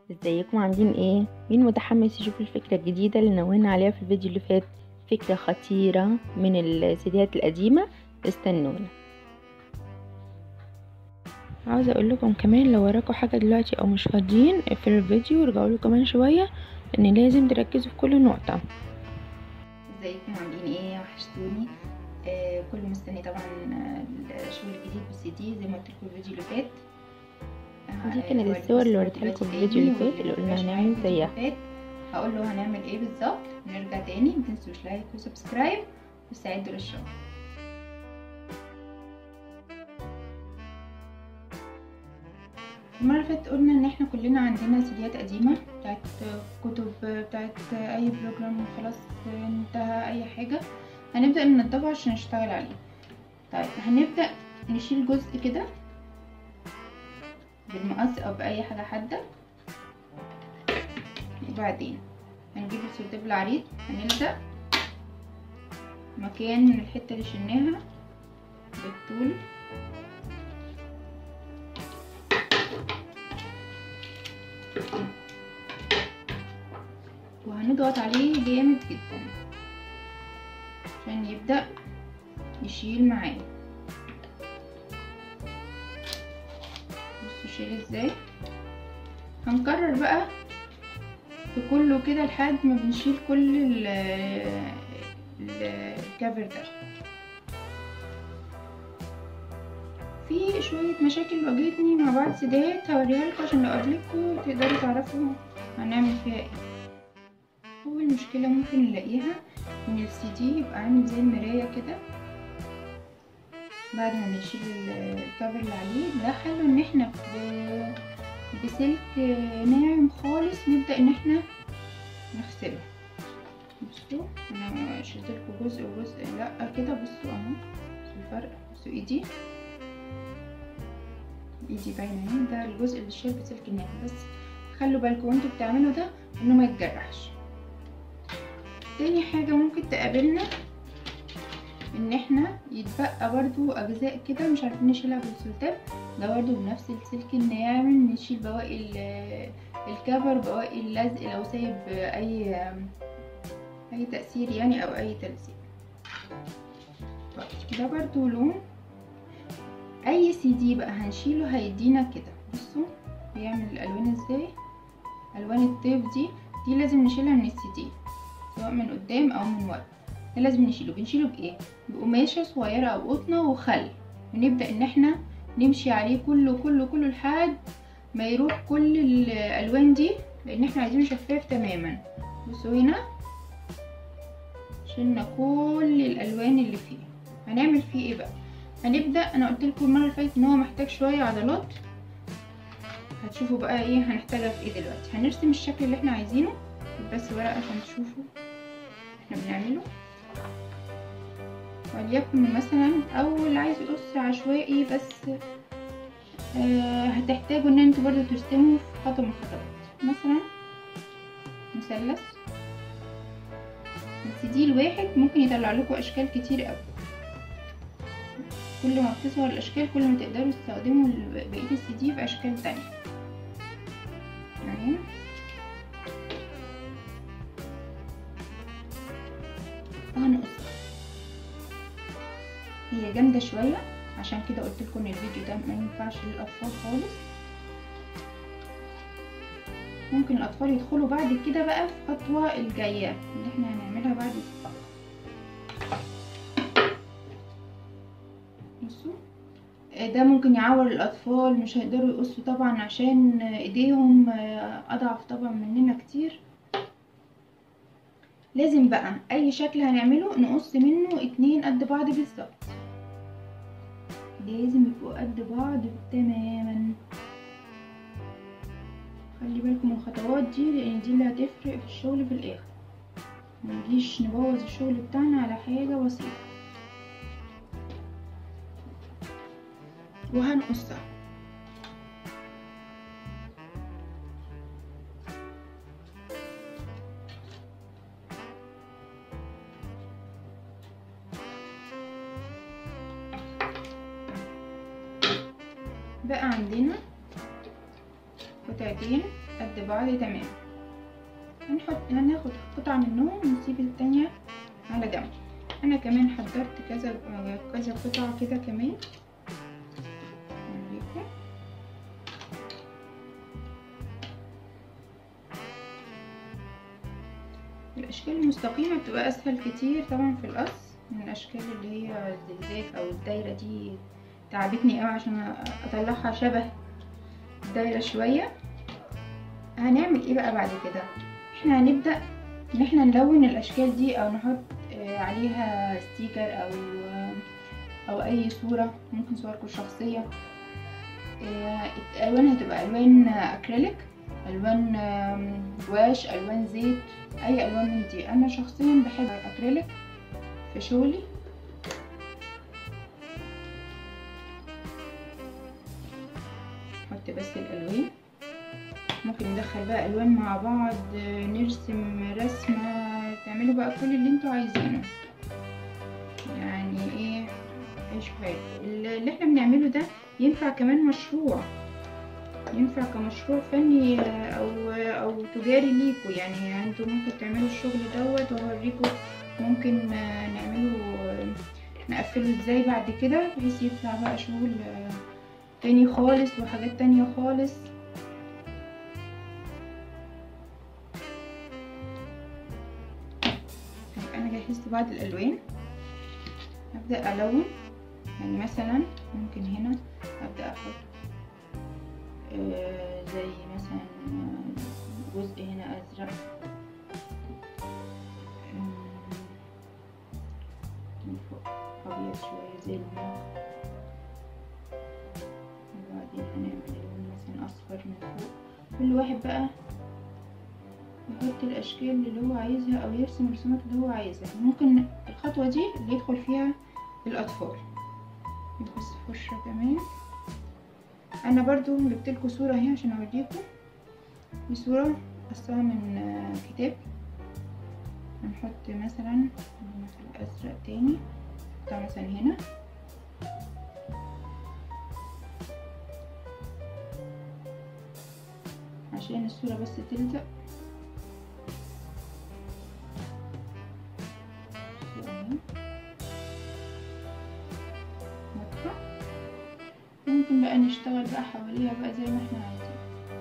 ازيكم عاملين ايه؟ مين متحمس يشوف الفكرة الجديدة اللي نوهنا عليها في الفيديو اللي فات؟ فكرة خطيرة من السيديات القديمة. استنونا. عاوزة اقول لكم كمان لو وراكم حاجة دلوقتي او مش فاضيين اقفلوا الفيديو ورجعوا له كمان شوية، لان لازم تركزوا في كل نقطة. ازيكم عاملين ايه؟ وحشتوني. كل مستني طبعا الشغل الجديد بالسي دي زي ما قلت لكم الفيديو اللي فات. دي كانت الصور اللي وريتها لكم في الفيديو اللي فات اللي قلنا هنعمل زيها. هقول له هنعمل ايه بالظبط. نرجع تاني، متنسوش لايك وسبسكرايب واستعدوا للشغل. المره اللي فاتت قلنا ان احنا كلنا عندنا سيديات قديمه بتاعت كتب، بتاعت اي بروجرام خلاص انتهى اي حاجه، هنبدا ننضفه عشان نشتغل عليه. طيب هنبدا نشيل جزء كده بالمقص او باي حاجه حاده، وبعدين هنجيب السرداب العريض هنلزق مكان الحته اللي شلناها بالطول، وهنضغط عليه جامد جدا عشان يبدأ يشيل معايا. بصوا شيل ازاي. هنكرر بقى في كله كده لحد ما بنشيل كل الكفر ده. في شوية مشاكل واجهتني مع بعض سيديات هوريها لكم عشان لو قابلتكم تقدروا تعرفوا هنعمل فيها ايه. اول مشكلة ممكن نلاقيها ان السي دي يبقى عامل زي المراية كده. بعد ما بنشيل الكفر اللي عليه ده، حلو ان احنا بسلك ناعم خالص نبدأ ان احنا نغسله. بصوا انا شلت لكم جزء وجزء لا كده، بصوا اهو الفرق. بصوا ايدي باينه اهي، ده الجزء اللي شال بسلك ناعم. بس خلوا بالكم وانتوا بتعملوا ده انه ما يتجرحش. تاني حاجه ممكن تقابلنا ان احنا يتبقى برضو اجزاء كده مش عارفين نشيلها بالسلطان ده، برضو بنفس السلك الناعم نشيل بواقي الكفر، بواقي اللزق لو سايب اي تأثير يعني او اي تلزيق. ده برضو لون اي سي دي بقى هنشيله هيدينا كده. بصوا بيعمل الالوان ازاي. الوان الطيف دي لازم نشيلها من السي دي سواء من قدام او من ورا. ده لازم نشيله. بنشيله بايه؟ بقماشه صغيره او قطنه وخل، ونبدا ان احنا نمشي عليه كله لحد ما يروح كل الالوان دي، لان احنا عايزينه شفاف تماما. بصوا هنا شلنا كل الالوان اللي فيه. هنعمل فيه ايه بقى؟ هنبدا، انا قلت لكم المره اللي فاتت ان هو محتاج شويه عضلات، هتشوفوا بقى ايه هنحتاجها في ايه دلوقتي. هنرسم الشكل اللي احنا عايزينه بس ورقه عشان تشوفوا احنا بنعمله. وليكن مثلا اول عايز يقص عشوائي بس هتحتاجوا ان انتوا برضو ترسموا في خطوه من الخطوات. مثلا مثلث، بس دي الواحد ممكن يطلع لكم اشكال كتير قوي. كل ما بتظهر الاشكال كل ما تقدروا تستخدموا بقيه السي دي في اشكال تانية. يعني وهنقصها. هي جامده شويه عشان كده قلت لكم ان الفيديو ده ما ينفعش للاطفال خالص. ممكن الاطفال يدخلوا بعد كده بقى في الخطوه الجايه اللي احنا هنعملها بعد كده. بصوا ده ممكن يعور الاطفال، مش هيقدروا يقصوا طبعا عشان ايديهم اضعف طبعا مننا كتير. لازم بقى اي شكل هنعمله نقص منه 2 قد بعض بالظبط. لازم يبقوا قد بعض تماما. خلي بالكم من الخطوات دي لان دي اللي هتفرق في الشغل في الاخر. منجيش نبوظ الشغل بتاعنا على حاجة بسيطة. وهنقصها. بقى عندنا قطعتين قد بعض تمام. هناخد قطعة منهم ونسيب التانية على جنب. انا كمان حضرت كذا قطعة كده كمان. الاشكال المستقيمة بتبقى اسهل كتير طبعا في القص من الاشكال اللي هي الزجزاج او الدايرة. دي تعبتني قوي عشان اطلعها شبه الدايرة شوية. هنعمل ايه بقى بعد كده؟ احنا هنبدأ ان احنا نلون الاشكال دي او نحط عليها ستيكر او اي صورة، ممكن صوركم الشخصية. الالوان هتبقى الوان اكريليك، الوان واش، الوان زيت، اي الوان من دي. انا شخصيا بحب اكريليك في شغلي. نحط بس الالوان، ممكن ندخل بقى الوان مع بعض، نرسم رسمة، تعملوا بقى كل اللي انتوا عايزينه. يعني ايه عيش حياتكم. اللي احنا بنعمله ده ينفع كمان مشروع، ينفع كمشروع فني او تجاري ليكوا. يعني انتوا ممكن تعملوا الشغل دوت وهوريكم ممكن نقفله ازاي بعد كده، بحيث يطلع بقى شغل تاني خالص وحاجات تانية خالص. انا جهزت بعض الالوان، هبدأ الون. يعني مثلا ممكن هنا ابدأ احط زي مثلا جزء هنا ازرق، من فوق ابيض شوية زي الماء، وبعدين هنعمل لون مثلا اصفر من فوق. كل واحد بقى يحط الاشكال اللي هو عايزها او يرسم الرسومات اللي هو عايزها. ممكن الخطوة دي اللي يدخل فيها الاطفال. بس فرشة كمان. انا برضو جبتلكوا صورة اهي عشان اوريكم. دي صورة قصها من كتاب. هنحط مثلا ازرق تاني، نحطها مثلا هنا. عشان الصورة بس تلزق. ممكن بقى نشتغل بقى حواليها بقى زي ما احنا عايزين.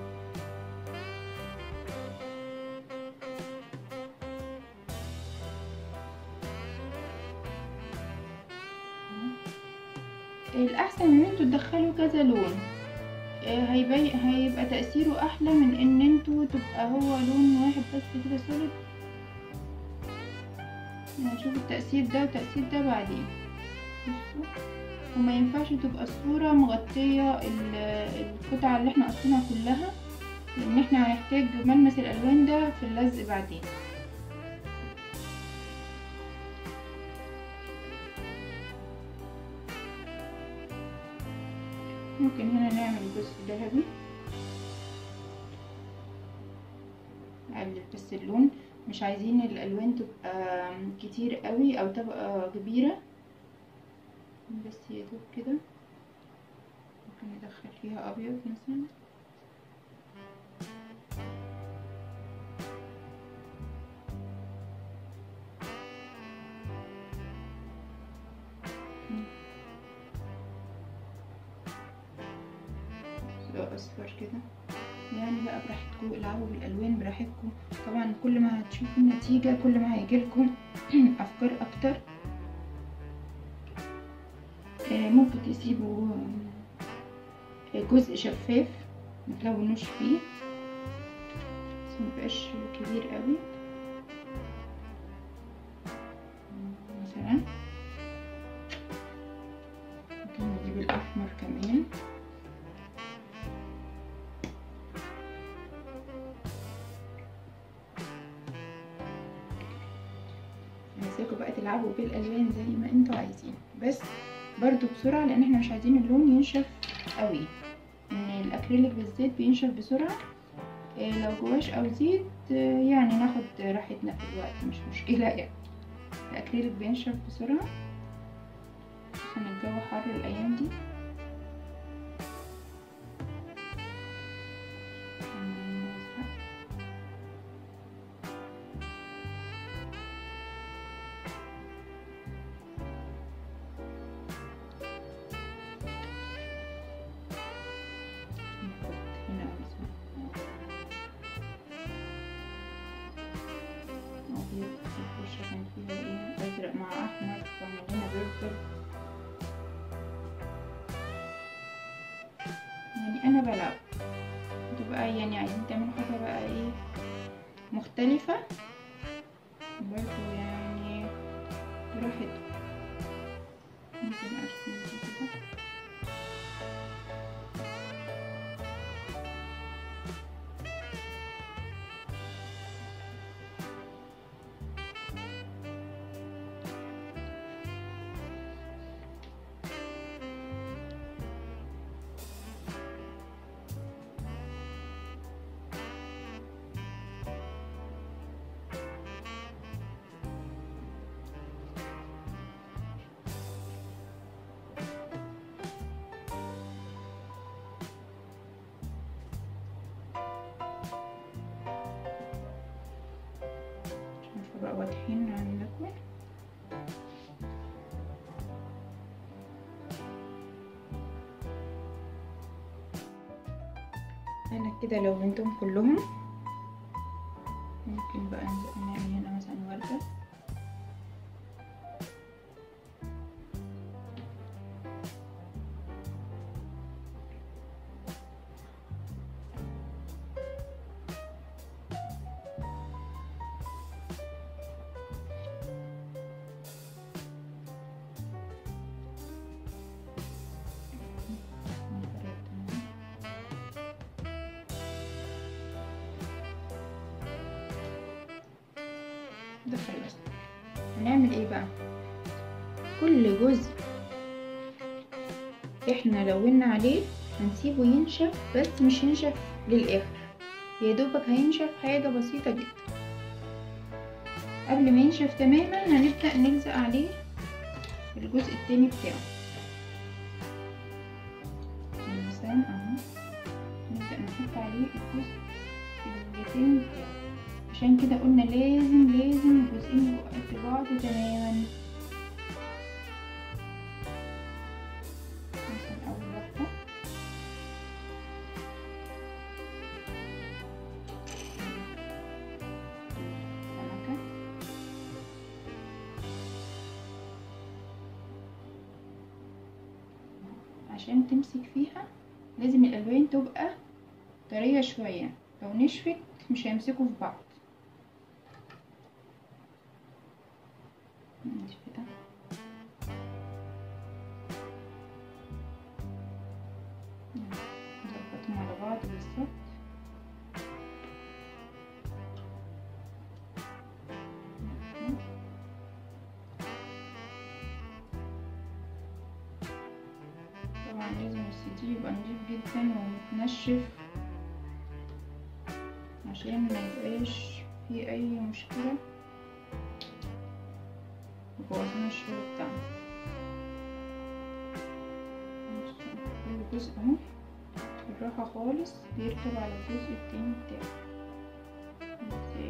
الاحسن ان انتوا تدخلوا كذا لون، هيبقى تأثيره احلى من ان انتوا تبقى هو لون واحد بس كده سوليد. هنشوف التأثير ده والتأثير ده بعدين. بصوا، وما ينفعش تبقى الصورة مغطية القطعة اللي احنا قصيناها كلها، لان احنا هنحتاج ملمس الالوان ده في اللزق بعدين. ممكن هنا نعمل جزء ذهبي، نقلل بس اللون، مش عايزين الالوان تبقى كتير قوي او تبقى كبيرة، بس يا دوب كده. ممكن ندخل فيها ابيض مثلا. اصفر كده. يعني بقى براحتكم، العبوا بالالوان براحتكم. طبعا كل ما هتشوفوا النتيجة كل ما هيجيلكم افكار اكتر. ممكن تسيبوا جزء شفاف متلونوش فيه، بس مبقاش كبير قوي. مثلا ممكن نجيب الاحمر كمان. عايزاكم بقى تلعبوا بالالوان زي ما انتوا عايزين، بس برضو بسرعة لان احنا مش عايزين اللون ينشف قوي. ان الاكريليك بالذات بينشف بسرعة. لو جواش او زيت يعني ناخد راحتنا في الوقت، مش مشكلة يعني. الاكريليك بينشف بسرعة عشان الجو حر الايام دي. فيها ايه ازرق مع احمر واعمل لنا بيربل. يعني انا بلعب تبقى يعني عايزين تعملوا حاجة بقى ايه مختلفة برضو يعني براحتكم. ممكن ارسم دي كده بقى واضحين عندكم. انا كده لونتهم كلهم. ممكن بقى نعمل هنا مثلا وردة. ده خلاص. هنعمل ايه بقى؟ كل جزء احنا لونا عليه هنسيبه ينشف، بس مش ينشف للاخر، يا دوبك هينشف حاجة بسيطة جدا. قبل ما ينشف تماما هنبدأ نلزق عليه الجزء التاني بتاعه. مثلا اهو نبدأ نحط عليه الجزء التاني بتاعه. عشان كده قلنا لازم الجزئين يبقوا قد بعض تماما. مثلا اول واحدة سمكة، عشان تمسك فيها لازم الالوان تبقى طرية شوية، لو نشفت مش هيمسكوا في بعض. كده نظبطهم على بعض بالظبط. طبعا لازم السي يبقى نضيف جدا ومتنشف عشان ما يبقاش فيه اي مشكلة وبوظنا الشغل بتاعنا. كل جزء اهو بالراحة خالص بيركب على الجزء التاني بتاعه ازاي.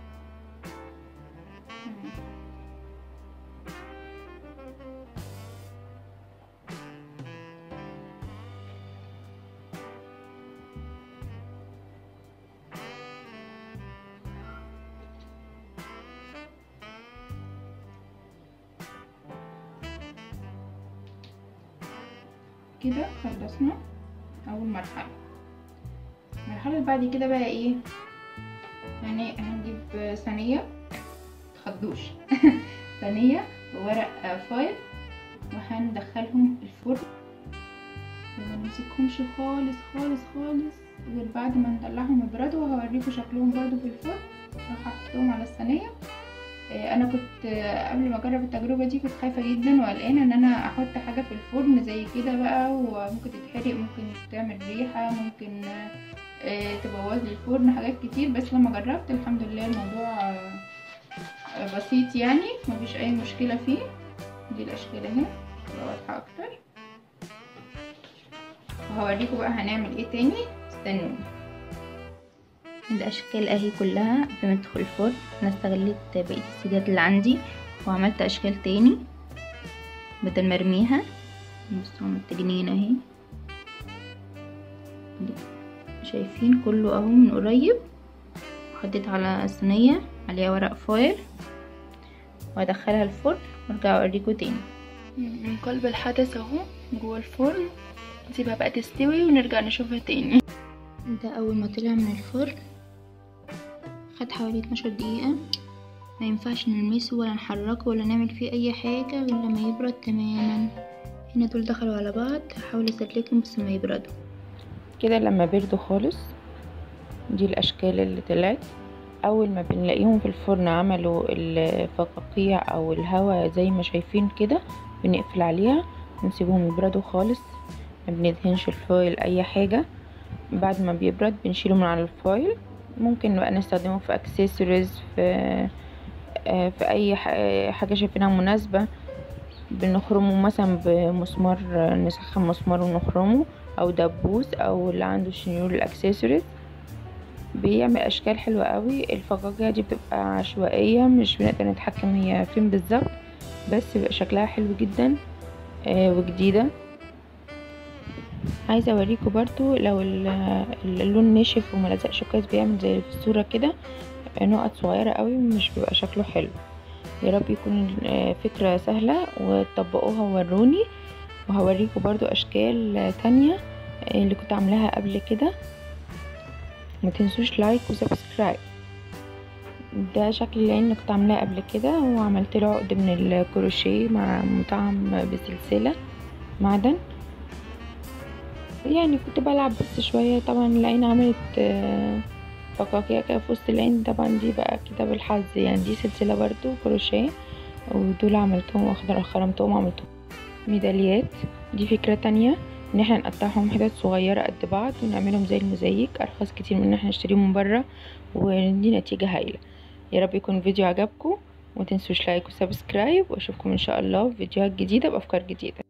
كده خلصنا اول مرحله. المرحله اللي بعد كده بقى ايه؟ يعني هنجيب صينيه متخضوش صينيه وورق فايل وهندخلهم الفرن وما نمسكهمش خالص خالص خالص غير بعد ما نطلعهم يبردوا، وهوريكم شكلهم برضو في الفرن. راح احطهم على الصينيه. انا كنت قبل ما اجرب التجربه دي كنت خايفه جدا وقلقانه ان انا احط حاجه في الفرن زي كده بقى، وممكن تتحرق، ممكن تعمل ريحه، ممكن تبوظ لي الفرن، حاجات كتير. بس لما جربت الحمد لله الموضوع بسيط يعني مفيش اي مشكله فيه. دي الاشكال اهي تبقى واضحه اكتر، وهوريكم بقى هنعمل ايه تاني. استنوني. الاشكال اهي كلها قبل ما تدخل الفرن. انا استغليت بقيه السيدات اللي عندي وعملت اشكال تاني بدل ما ارميها. بصوا متجنين اهي، شايفين كله اهو من قريب. حطيت على الصينيه عليها ورق فويل وهدخلها الفرن وارجع اوريكم تاني. من قلب الحدث اهو جوه الفرن، نسيبها بقى تستوي ونرجع نشوفها تاني. ده اول ما طلع من الفرن خد حوالي 12 دقيقة. ما ينفعش نلمسه ولا نحركه ولا نعمل فيه اي حاجة غير لما يبرد تماما. هنا دول دخلوا على بعض، هحاول اسلكهم بس ما يبردوا كده. لما بردوا خالص دي الاشكال اللي طلعت. اول ما بنلاقيهم في الفرن عملوا الفقاقيع او الهواء زي ما شايفين كده، بنقفل عليها ونسيبهم يبردوا خالص. ما بندهنش الفويل اي حاجة. بعد ما بيبرد بنشيله من على الفويل. ممكن بقى نستخدمه في اكسسوارز، في اي حاجة شايفينها مناسبة. بنخرمه مثلا بمسمار، نسخن مسمار ونخرمه، او دبوس، او اللي عنده شنيور الاكسسوارز. بيعمل اشكال حلوة قوي. الفقاقيع دي بتبقى عشوائية، مش بنقدر نتحكم هي فين بالظبط، بس بيبقى شكلها حلو جدا وجديدة. عايزة اوريكم برضو لو اللون نشف وملزقش كويس بيعمل زي في الصورة كده نقط صغيرة قوي، مش بيبقى شكله حلو. يا رب يكون فكرة سهلة وتطبقوها ووروني، وهوريكم برضو اشكال تانية اللي كنت عاملاها قبل كده. ما تنسوش لايك وسبسكرايب. ده شكل العين اللي كنت عاملاه قبل كده، وعملت له عقد من الكروشيه مع مطعم بسلسلة معدن. يعني كنت بلعب بس شوية. طبعا العين عملت فقاقيع كده في وسط العين، طبعا دي بقى كده بالحظ. يعني دي سلسلة برضو كروشيه، ودول عملتهم خرمتهم وعملتهم ميداليات. دي فكرة تانية، ان احنا نقطعهم حتت صغيرة قد بعض ونعملهم زي الموزايك. ارخص كتير من ان احنا نشتريهم من بره، ودي نتيجة هايلة. يا رب يكون الفيديو عجبكم، ومتنسوش لايك وسبسكرايب، واشوفكم ان شاء الله في فيديوهات جديدة بافكار جديدة.